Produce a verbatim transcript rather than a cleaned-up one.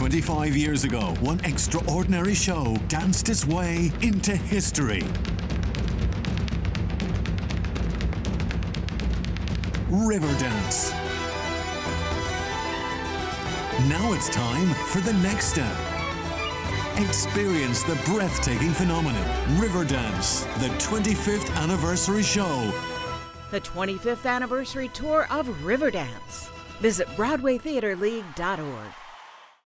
twenty-five years ago, one extraordinary show danced its way into history. Riverdance. Now it's time for the next step. Experience the breathtaking phenomenon, Riverdance, the twenty-fifth anniversary show. The twenty-fifth anniversary tour of Riverdance. Visit Broadway Theatre League dot org.